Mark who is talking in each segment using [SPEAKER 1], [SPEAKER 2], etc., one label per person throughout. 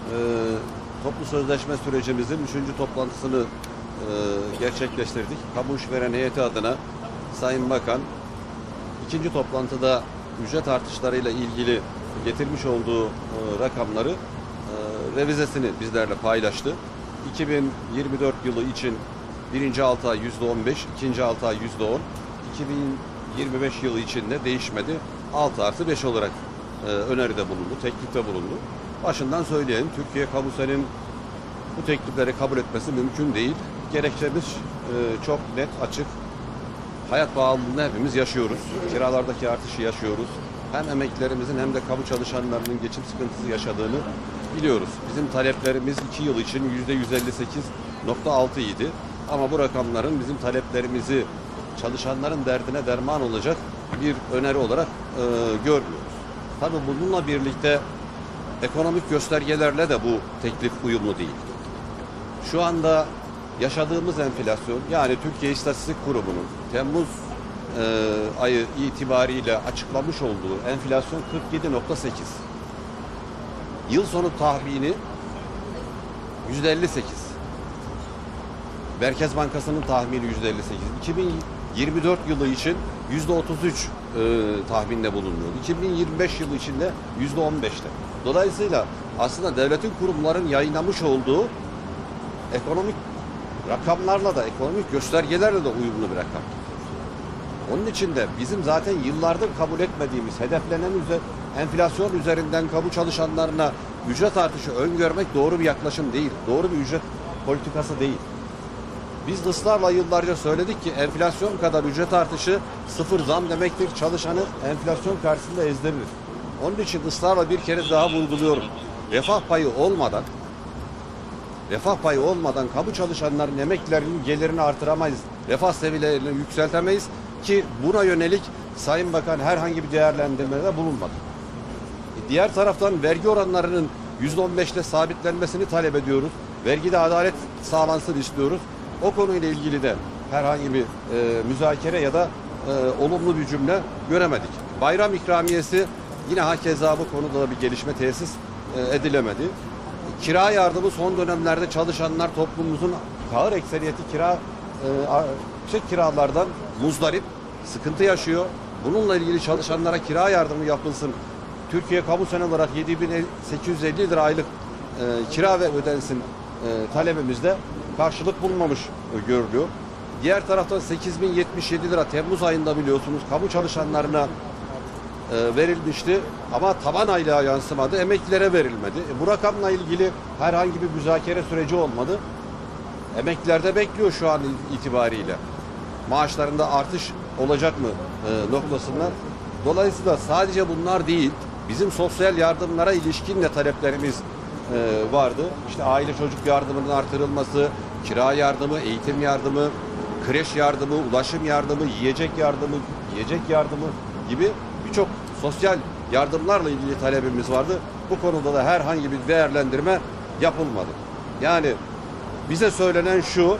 [SPEAKER 1] toplu sözleşme sürecimizin 3. toplantısını gerçekleştirdik. Kamu işveren heyeti adına Sayın Bakan ikinci toplantıda ücret artışlarıyla ilgili getirmiş olduğu rakamları revizesini bizlerle paylaştı. 2024 yılı için birinci 6 ay %15, ikinci 6 ay %10, 2025 yılı için de değişmedi. 6+5 olarak öneride bulundu, teklifte bulundu. Başından söyleyelim, Türkiye Kamusen'in bu teklifleri kabul etmesi mümkün değil. Gerekçemiz çok net, açık. Hayat pahalılığını hepimiz yaşıyoruz. Kiralardaki artışı yaşıyoruz. Hem emeklilerimizin hem de kamu çalışanlarının geçim sıkıntısı yaşadığını biliyoruz. Bizim taleplerimiz 2 yıl için %158,6 idi. Ama bu rakamların bizim taleplerimizi çalışanların derdine derman olacak bir öneri olarak görmüyoruz. Tabii bununla birlikte ekonomik göstergelerle de bu teklif uyumlu değil. Şu anda yaşadığımız enflasyon, yani Türkiye İstatistik Kurumu'nun Temmuz ayı itibariyle açıklamış olduğu enflasyon 47,8. Yıl sonu tahmini %58. Merkez Bankası'nın tahmini %58. 2024 yılı için %33 tahminde bulunuyor. 2025 yılı için de %15'te. Dolayısıyla aslında devletin kurumların yayınlamış olduğu ekonomik rakamlarla da, ekonomik göstergelerle de uyumlu bir rakam. Onun için de bizim zaten yıllardır kabul etmediğimiz hedeflenen enflasyon üzerinden kamu çalışanlarına ücret artışı öngörmek doğru bir yaklaşım değil. Doğru bir ücret politikası değil. Biz ısrarla yıllarca söyledik ki enflasyon kadar ücret artışı sıfır zam demektir. Çalışanı enflasyon karşısında ezdirir. Onun için ısrarla bir kere daha vurguluyorum. Refah payı olmadan kamu çalışanların, emeklilerinin gelirini artıramayız. Refah seviyelerini yükseltemeyiz ki buna yönelik Sayın Bakan herhangi bir değerlendirmede bulunmadı. Diğer taraftan vergi oranlarının %15'te sabitlenmesini talep ediyoruz. Vergide adalet sağlansın istiyoruz. O konuyla ilgili de herhangi bir müzakere ya da olumlu bir cümle göremedik. Bayram ikramiyesi yine hakeza bu konuda da bir gelişme tesis edilemedi. Kira yardımı son dönemlerde çalışanlar, toplumumuzun ağır ekseriyeti yüksek kiralardan muzdarip, sıkıntı yaşıyor. Bununla ilgili çalışanlara kira yardımı yapılsın. Türkiye Kamusen olarak 7.850 lira aylık kira ve ödensin talebimizde karşılık bulmamış görülüyor. Diğer taraftan 8.077 lira Temmuz ayında biliyorsunuz kamu çalışanlarına verilmişti ama taban aylığa yansımadı, emeklilere verilmedi. Bu rakamla ilgili herhangi bir müzakere süreci olmadı. Emekliler de bekliyor şu an itibariyle. Maaşlarında artış olacak mı noktasında. Dolayısıyla sadece bunlar değil, bizim sosyal yardımlara ilişkin de taleplerimiz vardı. İşte aile çocuk yardımının artırılması, kira yardımı, eğitim yardımı, kreş yardımı, ulaşım yardımı, yiyecek yardımı gibi birçok sosyal yardımlarla ilgili talebimiz vardı. Bu konuda da herhangi bir değerlendirme yapılmadı. Yani bize söylenen şu,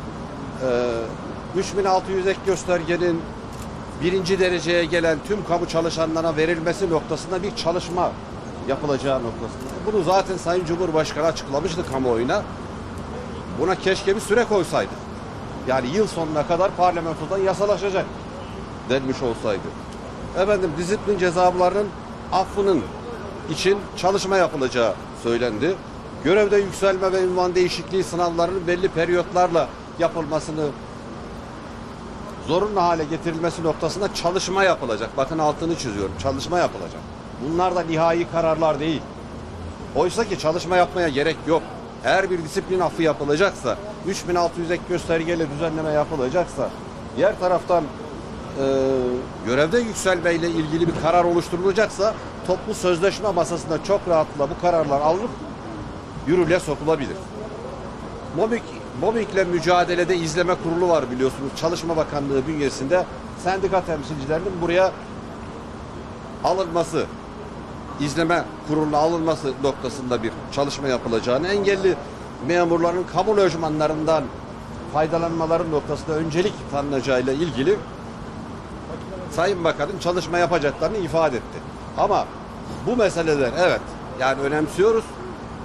[SPEAKER 1] 3600 ek göstergenin birinci dereceye gelen tüm kamu çalışanlarına verilmesi noktasında bir çalışma yapılacağı noktasında. Bunu zaten Sayın Cumhurbaşkanı açıklamıştı kamuoyuna. Buna keşke bir süre koysaydı. Yani yıl sonuna kadar parlamentodan yasalaşacak denmiş olsaydı. Efendim, disiplin cezalarının affının için çalışma yapılacağı söylendi. Görevde yükselme ve ünvan değişikliği sınavlarının belli periyotlarla yapılmasını zorunlu hale getirilmesi noktasında çalışma yapılacak. Bakın altını çiziyorum. Çalışma yapılacak. Bunlar da nihai kararlar değil. Oysa ki çalışma yapmaya gerek yok. Eğer bir disiplin affı yapılacaksa, 3600 ek göstergeyle düzenleme yapılacaksa, diğer taraftan görevde yükselmeyle ilgili bir karar oluşturulacaksa toplu sözleşme masasında çok rahatlıkla bu kararlar alınıp yürürlüğe sokulabilir. Mobbingle mücadelede izleme kurulu var biliyorsunuz. Çalışma Bakanlığı bünyesinde sendika temsilcilerinin buraya alınması, izleme kuruluna alınması noktasında bir çalışma yapılacağını, engelli memurların kamu lojmanlarından faydalanmaları noktasında öncelik tanınacağıyla ilgili Sayın Bakan'ın çalışma yapacaklarını ifade etti. Ama bu meseleler evet yani önemsiyoruz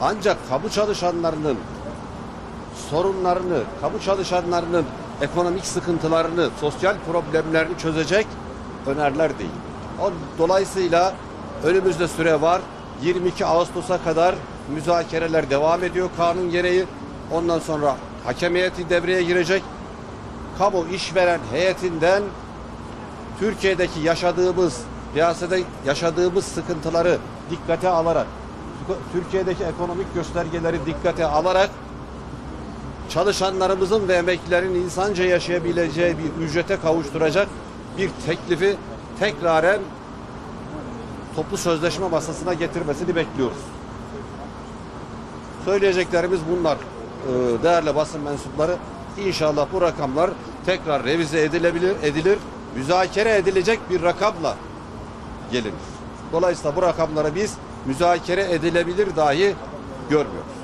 [SPEAKER 1] Ancak kamu çalışanlarının sorunlarını, kamu çalışanlarının ekonomik sıkıntılarını, sosyal problemlerini çözecek öneriler değil. Dolayısıyla önümüzde süre var. 22 Ağustos'a kadar müzakereler devam ediyor kanun gereği. Ondan sonra hakem heyeti devreye girecek. Kamu işveren heyetinden Türkiye'deki piyasada yaşadığımız sıkıntıları dikkate alarak, Türkiye'deki ekonomik göstergeleri dikkate alarak çalışanlarımızın ve emeklilerin insanca yaşayabileceği bir ücrete kavuşturacak bir teklifi tekraren toplu sözleşme masasına getirmesini bekliyoruz. Söyleyeceklerimiz bunlar. Değerli basın mensupları, İnşallah bu rakamlar tekrar revize edilir, müzakere edilecek bir rakamla gelinir. Dolayısıyla bu rakamları biz müzakere edilebilir dahi görmüyoruz.